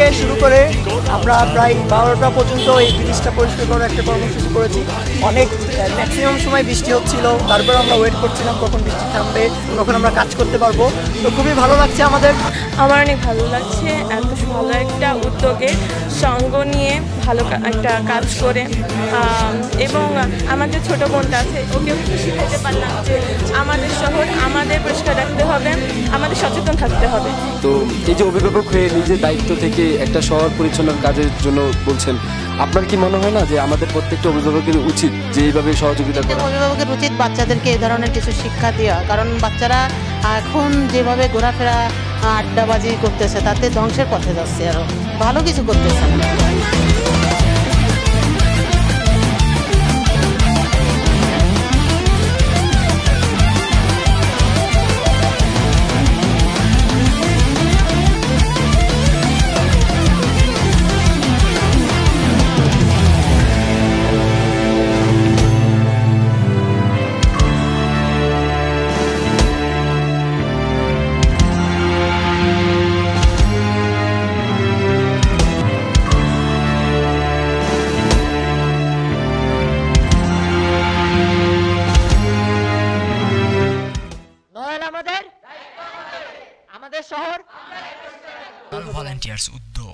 শুরু করে আমরা প্রায় 12টা পর্যন্ত এই ব্রিজটা পরিষ্কার করার একটা কর্মসূচি করেছি। অনেক ম্যাক্সিমাম সময় বৃষ্টি হচ্ছিল, তারপর আমরা ওয়েট করছিলাম কখন বৃষ্টি থামবে, কখন আমরা কাজ করতে পারবো। তো খুবই ভালো লাগছে আমাদের। আমার অনেক ভালো লাগছে এত ভালো একটা উদ্যোগে সঙ্গ নিয়ে ভালো একটা কাজ করে, এবং আমাদের ছোট বোনটা আছে ওকে শিখাতে পারলাম যে আমাদের শহর আমাদের পরিষ্কার রাখতে হবে, আমাদের সচেতন থাকতে হবে। তো এই যে অভিভাবক হয়ে নিজের দায়িত্ব থেকে একটা শহর পরিচ্ছন্নার কাজের জন্য বলছেন, আপনার কি মনে হয় না যে আমাদের প্রত্যেকটা অভিভাবকের উচিত যে এইভাবে সহযোগিতা করা? অভিভাবকের উচিত বাচ্চাদেরকে এই ধরনের কিছু শিক্ষা দেওয়া, কারণ বাচ্চারা এখন যেভাবে ঘোরাফেরা আড্ডাবাজি করতেছে তাতে ধ্বংসের পথে যাচ্ছে, আরো ভালো কিছু করতেছে না। আমাদের শহর ভলান্টিয়ার্স উদ্যোগ